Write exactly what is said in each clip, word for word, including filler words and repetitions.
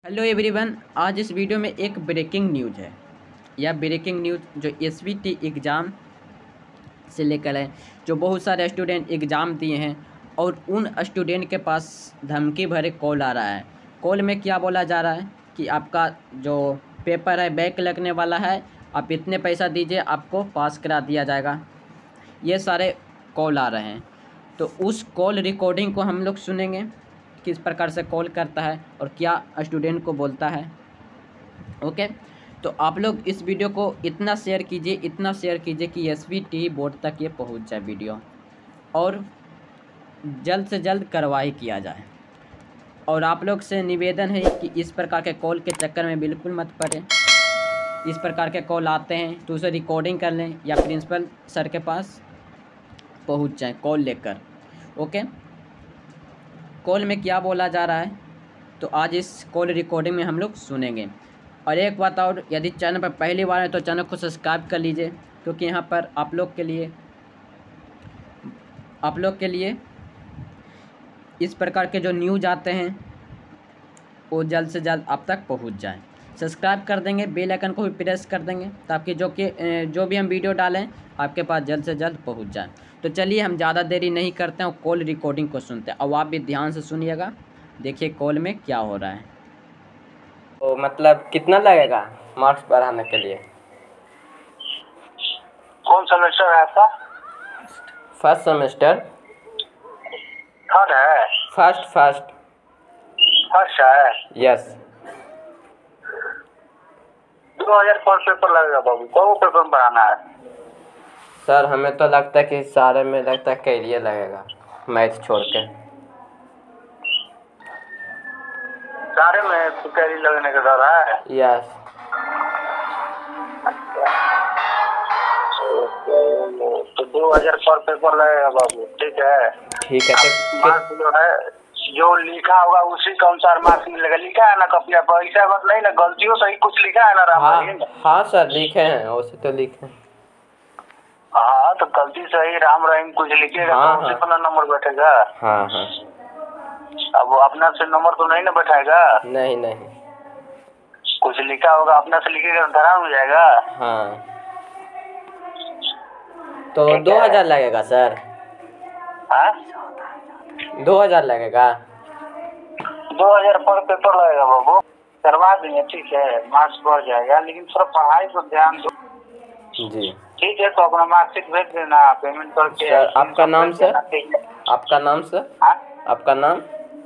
Hello everyone, आज इस video में एक ब्रेकिंग न्यूज़ है। यह ब्रेकिंग न्यूज़ जो एसवीटी एग्ज़ाम से लेकर है, जो बहुत सारे स्टूडेंट एग्ज़ाम दिए हैं और उन स्टूडेंट के पास धमकी भरे कॉल आ रहा है। कॉल में क्या बोला जा रहा है कि आपका जो पेपर है बैक लगने वाला है, आप इतने पैसा दीजिए, आपको पास करा दिया जाएगा। ये सारे कॉल आ रहे हैं, तो उस कॉल रिकॉर्डिंग को हम लोग सुनेंगे, किस प्रकार से कॉल करता है और क्या स्टूडेंट को बोलता है। ओके, तो आप लोग इस वीडियो को इतना शेयर कीजिए इतना शेयर कीजिए कि एसवीटी बोर्ड तक ये पहुंच जाए वीडियो, और जल्द से जल्द कार्रवाई किया जाए। और आप लोग से निवेदन है कि इस प्रकार के कॉल के चक्कर में बिल्कुल मत पड़े। इस प्रकार के कॉल आते हैं तो उसे रिकॉर्डिंग कर लें या प्रिंसिपल सर के पास पहुंच जाएं कॉल लेकर। ओके, कॉल में क्या बोला जा रहा है तो आज इस कॉल रिकॉर्डिंग में हम लोग सुनेंगे। और एक बात और, यदि चैनल पर पहली बार है तो चैनल को सब्सक्राइब कर लीजिए, क्योंकि यहाँ पर आप लोग के लिए आप लोग के लिए इस प्रकार के जो न्यूज़ आते हैं वो जल्द से जल्द आप तक पहुँच जाए। सब्सक्राइब कर देंगे, बेल आइकन को भी प्रेस कर देंगे, ताकि जो कि जो भी हम वीडियो डालें आपके पास जल्द से जल्द पहुंच जाए। तो चलिए हम ज़्यादा देरी नहीं करते हैं और कॉल रिकॉर्डिंग को सुनते हैं। और आप भी ध्यान से सुनिएगा, देखिए कॉल में क्या हो रहा है। तो मतलब कितना लगेगा मार्क्स बढ़ाने के लिए? कौन सेमेस्टर है आपका? First semester. थर्ड है? फर्स्ट फर्स्ट फर्स्ट है? यस। दो हजार पर पेपर लगेगा बाबू। कौन पेपर बढ़ाना है? सर हमें तो लगता है कि सारे में लगता है कैरियर लगेगा, मैथ छोड़ के। सारे में तो कैरी लगने का डर है? यस। तो दो हजार पर पेपर लगेगा बाबू, ठीक है? ठीक है। तो मार्क्स जो है जो लिखा होगा उसी के अनुसार मार्क्स मिलेगा। लिखा है ना कपिया पर, ऐसा बात नहीं ना, गलतियों से ही कुछ लिखा है ना राम? हाँ हाँ सर लिखे हैं, वैसे तो लिखे हैं। हाँ तो गलती से ही राम रहीम कुछ लिखेगा। हाँ, तो उसी पर नंबर बैठेगा। हाँ हाँ। अब वो अपना से नंबर तो नहीं ना बैठाएगा। नहीं नहीं। कुछ लिखा होगा अपना से लिखेगा तो धरा हो जाएगा। हाँ तो दो हजार लगेगा सर? हाँ दो हजार लगेगा। दो हजार पर पेपर लगेगा बाबू। करवा देंगे, ठीक है, मार्क्स बढ़ जाएगा, लेकिन थोड़ा पढ़ाई पर ध्यान दो। जी ठीक है, तो अपना मार्कशीट भेज देना पेमेंट करके। सर आपका नाम सर? आपका नाम सर? हाँ आपका नाम?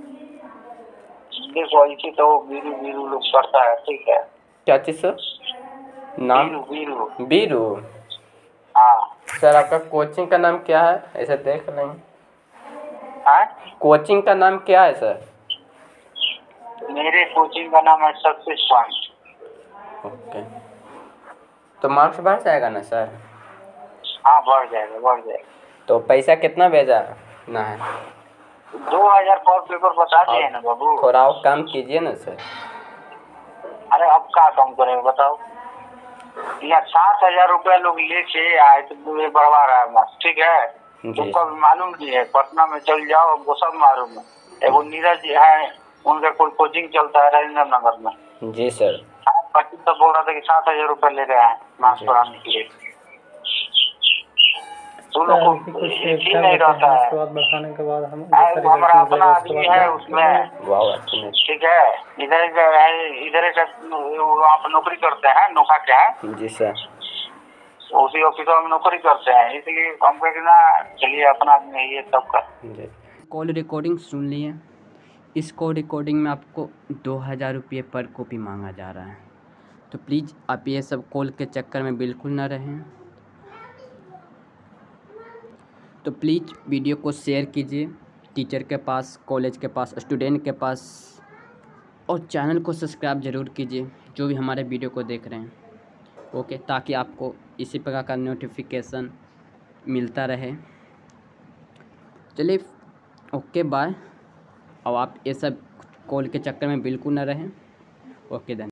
देखो इसी तो वीरू वीरू लोग करता है, ठीक है? क्या चीज सर? नाम? वीरू वीरू। बीरू। हाँ सर आपका कोचिंग का नाम क्या है, ऐसे देख लेंगे। हाँ, कोचिंग का नाम क्या है सर? मेरे कोचिंग का नाम है सक्सेस पॉइंट। ओके, तो मार्क्स बढ़ जाएगा ना सर? हाँ बढ़ जाएगा बढ़ जाएगा। तो पैसा कितना भेजा ना है? दो हजार पर पेपर बता दिए ना बाबू। थोड़ा और कम कीजिए ना सर। अरे अब क्या कम करेंगे बताओ? यहाँ सात हजार रुपया लोग लेके आए तो ये बढ़वा रहा है मार्क्स, ठीक है? तुमको भी मालूम नहीं है? पटना में चल जाओ, वो सब मालूम है। एगो नीरज जी है, उनका कोई कोचिंग चलता है राजेंद्र नगर में। जी सर। बाकी तो बोल रहा था कि सात हजार रुपया ले रहे हैं मार्क्स बढ़ाने के लिए। तुम लोग को ठीक नहीं रहता है। बढ़ाने के बाद हम हमारा अपना आदमी है उसमें, वाह, ठीक है? इधर इधर आप नौकरी करते हैं, नोखा क्या है? जी सर। उसी ऑफिस में नौकरी करते हैं, इसलिए हम कहते ना चलिए अपना आदमी है ये सब का। कॉल रिकॉर्डिंग सुन लिए। इस कॉल रिकॉर्डिंग में आपको दो हज़ार रुपये पर कॉपी मांगा जा रहा है, तो प्लीज़ आप ये सब कॉल के चक्कर में बिल्कुल ना रहें। तो प्लीज़ वीडियो को शेयर कीजिए टीचर के पास, कॉलेज के पास, स्टूडेंट के पास, और चैनल को सब्सक्राइब ज़रूर कीजिए जो भी हमारे वीडियो को देख रहे हैं। ओके, ताकि आपको इसी प्रकार का नोटिफिकेशन मिलता रहे। चलिए ओके बाय। और आप ये सब कॉल के चक्कर में बिल्कुल ना रहें। ओके धन्यवाद।